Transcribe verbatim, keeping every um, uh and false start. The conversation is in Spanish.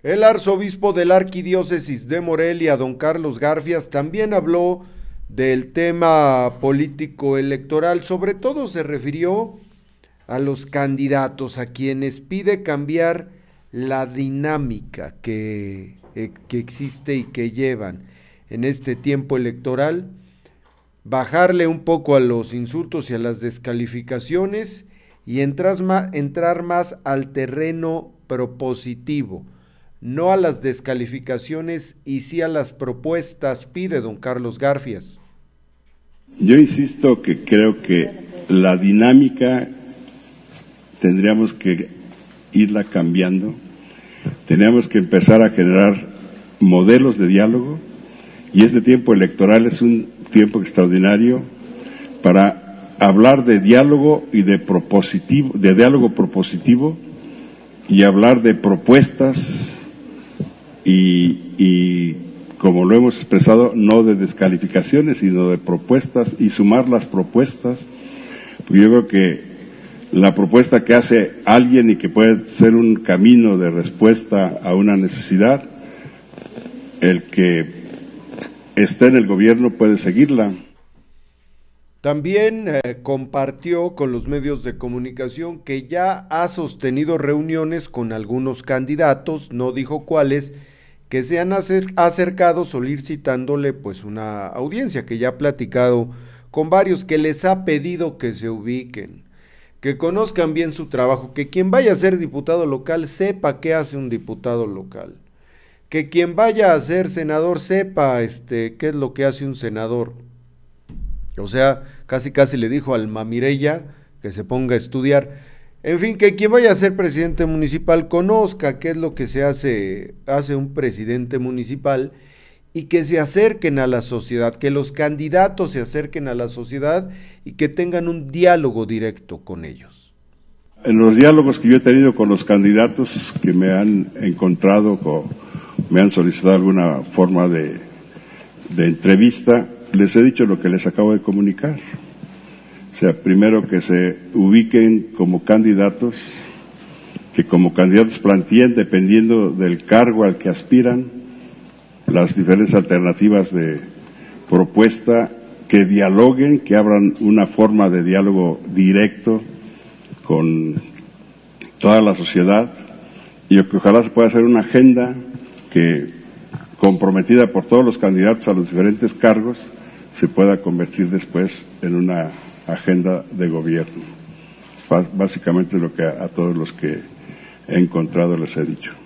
El arzobispo de la Arquidiócesis de Morelia, don Carlos Garfias, también habló del tema político electoral. Sobre todo se refirió a los candidatos, a quienes pide cambiar la dinámica que, eh, que existe y que llevan en este tiempo electoral, bajarle un poco a los insultos y a las descalificaciones y entrar más, entrar más al terreno propositivo, no a las descalificaciones y sí a las propuestas, pide don Carlos Garfias. Yo insisto que creo que la dinámica tendríamos que irla cambiando, tenemos que empezar a generar modelos de diálogo y este tiempo electoral es un tiempo extraordinario para hablar de diálogo y de propositivo, de diálogo propositivo y hablar de propuestas y, y como lo hemos expresado, no de descalificaciones, sino de propuestas y sumar las propuestas, porque yo creo que la propuesta que hace alguien y que puede ser un camino de respuesta a una necesidad, el que esté en el gobierno puede seguirla. También eh, compartió con los medios de comunicación que ya ha sostenido reuniones con algunos candidatos, no dijo cuáles, que se han acer acercado solicitándole pues una audiencia, que ya ha platicado con varios, que les ha pedido que se ubiquen, que conozcan bien su trabajo, que quien vaya a ser diputado local sepa qué hace un diputado local, que quien vaya a ser senador sepa este, qué es lo que hace un senador. O sea, casi casi le dijo al Mamirella que se ponga a estudiar. En fin, que quien vaya a ser presidente municipal conozca qué es lo que se hace, hace un presidente municipal y que se acerquen a la sociedad, que los candidatos se acerquen a la sociedad y que tengan un diálogo directo con ellos. En los diálogos que yo he tenido con los candidatos que me han encontrado o me han solicitado alguna forma de, de entrevista, les he dicho lo que les acabo de comunicar. O sea, primero que se ubiquen como candidatos, que como candidatos planteen, dependiendo del cargo al que aspiran, las diferentes alternativas de propuesta, que dialoguen, que abran una forma de diálogo directo con toda la sociedad y que ojalá se pueda hacer una agenda que, comprometida por todos los candidatos a los diferentes cargos, se pueda convertir después en una agenda de gobierno. Básicamente lo que a, a todos los que he encontrado les he dicho.